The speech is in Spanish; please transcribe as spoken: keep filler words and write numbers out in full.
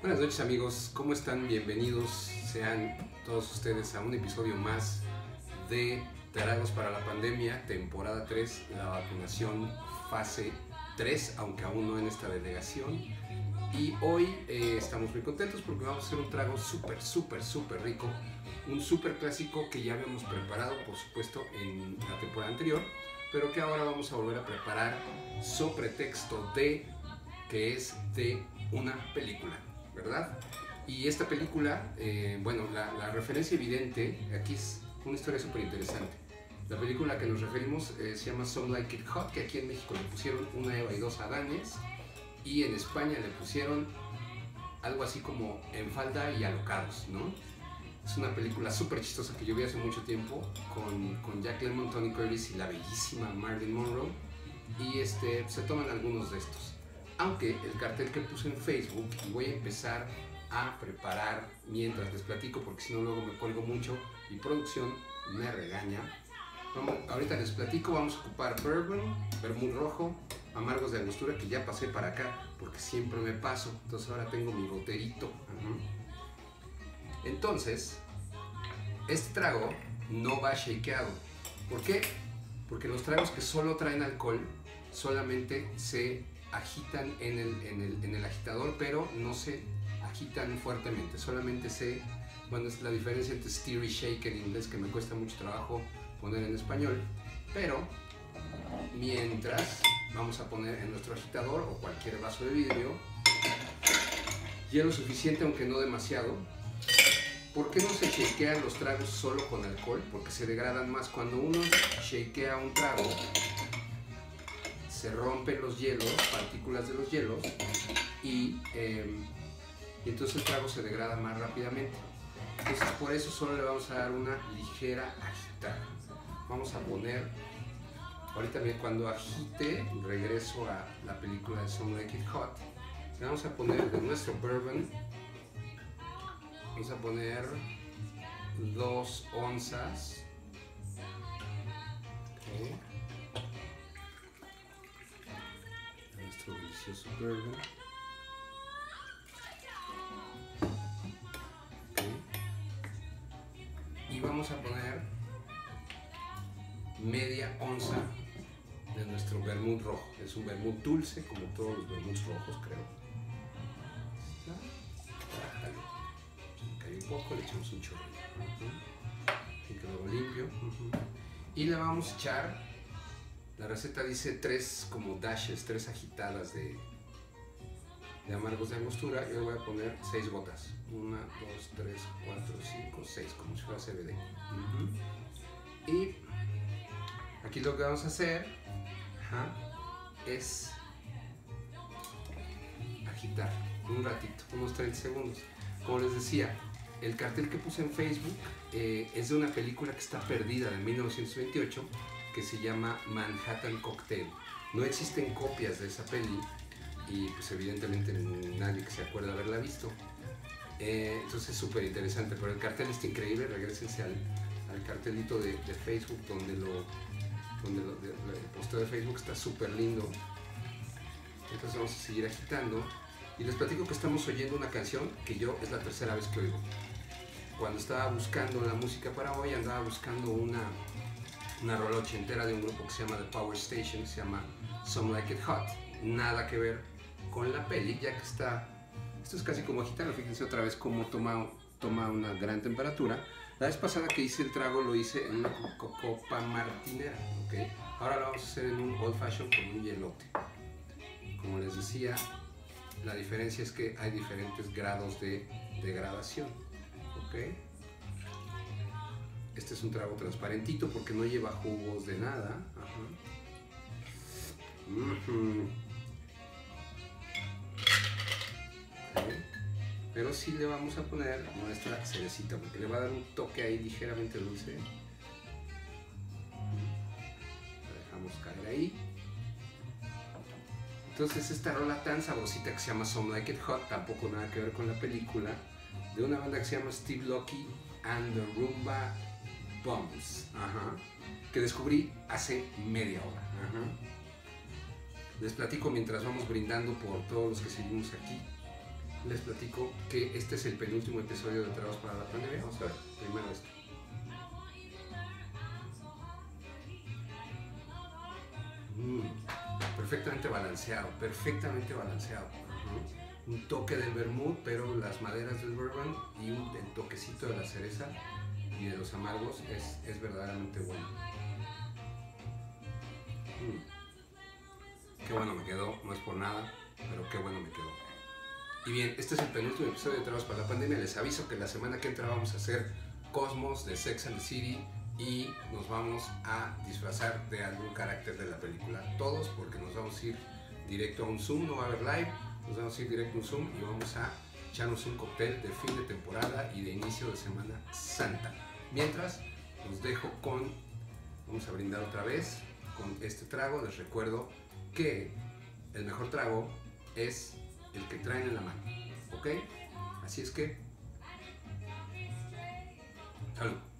Buenas noches amigos, ¿cómo están? Bienvenidos sean todos ustedes a un episodio más de Tragos para la Pandemia, temporada tres, la vacunación fase tres, aunque aún no en esta delegación. Y hoy eh, estamos muy contentos porque vamos a hacer un trago súper, súper, súper rico, un súper clásico que ya habíamos preparado, por supuesto, en la temporada anterior, pero que ahora vamos a volver a preparar so pretexto de que es de una película, ¿verdad? Y esta película, eh, bueno, la, la referencia evidente aquí es una historia súper interesante. La película a que nos referimos eh, se llama Some Like It Hot, que aquí en México le pusieron Una Eva y dos Adanes, y en España le pusieron algo así como En Falda y Alocados, ¿no? Es una película súper chistosa que yo vi hace mucho tiempo con, con Jack Lemmon, Tony Curtis y la bellísima Marilyn Monroe, y este, se toman algunos de estos. Aunque el cartel que puse en Facebook, y voy a empezar a preparar mientras les platico, porque si no luego me cuelgo mucho y producción me regaña. Vamos, ahorita les platico, vamos a ocupar bourbon, vermut rojo, amargos de angostura, que ya pasé para acá porque siempre me paso, entonces ahora tengo mi goterito. Uh-huh. Entonces, este trago no va shakeado. ¿Por qué? Porque los tragos que solo traen alcohol solamente se agitan en el, en el, en el agitador, pero no se agitan fuertemente, solamente se, bueno, es la diferencia entre stir y shake en inglés, que me cuesta mucho trabajo poner en español, pero mientras vamos a poner en nuestro agitador o cualquier vaso de vidrio hielo suficiente, aunque no demasiado. ¿Por qué no se shakean los tragos solo con alcohol? Porque se degradan más. Cuando uno shakea un trago, se rompen los hielos, partículas de los hielos, y, eh, y entonces el trago se degrada más rápidamente. Entonces por eso solo le vamos a dar una ligera agitada. Vamos a poner, ahorita cuando agite, regreso a la película de Some Like It Hot, le vamos a poner de nuestro bourbon, vamos a poner dos onzas. Okay. Nuestro delicioso bourbon. Okay. Y vamos a poner media onza de nuestro vermut rojo. Es un vermut dulce, como todos los vermuts rojos, creo. Se cayó un poco, le echamos un chorro. Uh-huh. Y quedó limpio. Uh-huh. Y le vamos a echar, la receta dice tres como dashes, tres agitadas de, de amargos de angostura. Yo le voy a poner seis gotas. Una, dos, tres, cuatro, cinco, seis, como si fuera C B D. Uh-huh. Y aquí lo que vamos a hacer ajá, es agitar un ratito, unos treinta segundos. Como les decía, el cartel que puse en Facebook eh, es de una película que está perdida de mil novecientos veintiocho, que se llama Manhattan Cocktail. No existen copias de esa peli y pues evidentemente nadie que se acuerda haberla visto. Eh, entonces es súper interesante, pero el cartel está increíble. Regrésense al, al cartelito de, de Facebook donde lo donde lo, de, el posteo de Facebook está súper lindo. Entonces vamos a seguir agitando y les platico que estamos oyendo una canción que yo es la tercera vez que oigo. Cuando estaba buscando la música para hoy, andaba buscando una una rola ochentera de un grupo que se llama The Power Station, que se llama Some Like It Hot. Nada que ver con la peli, ya que está, esto es casi como agitarlo. Fíjense otra vez cómo toma, toma una gran temperatura. La vez pasada que hice el trago lo hice en una copa martinera, ¿okay? Ahora lo vamos a hacer en un old fashion con un hielote. Como les decía, la diferencia es que hay diferentes grados de degradación, ¿okay? Este es un trago transparentito porque no lleva jugos de nada. Ajá. Uh-huh. Okay. Pero sí le vamos a poner nuestra cerecita porque le va a dar un toque ahí ligeramente dulce. La dejamos caer ahí. Entonces esta rola tan sabrosita que se llama Some Like It Hot, tampoco nada que ver con la película, de una banda que se llama Steve Locke and the Rumba Bums, ajá, que descubrí hace media hora. Ajá. Les platico mientras vamos brindando por todos los que seguimos aquí. les platico que este es el penúltimo episodio de Tragos para la Pandemia. Vamos a ver, primero esto. Mm, perfectamente balanceado, perfectamente balanceado. Uh-huh. Un toque del vermut, pero las maderas del bourbon y un, el toquecito de la cereza y de los amargos es, es verdaderamente bueno. Mm. Qué bueno me quedó, no es por nada, pero qué bueno me quedó. Y bien, este es el penúltimo episodio de Tragos para la Pandemia. Les aviso que la semana que entra vamos a hacer Cosmos de Sex and the City y nos vamos a disfrazar de algún carácter de la película. Todos, porque nos vamos a ir directo a un Zoom, no va a haber live, nos vamos a ir directo a un Zoom y vamos a echarnos un cóctel de fin de temporada y de inicio de Semana Santa. Mientras, los dejo con, vamos a brindar otra vez con este trago. Les recuerdo que el mejor trago es el que traen en la mano, ¿ok? Así es que, salud.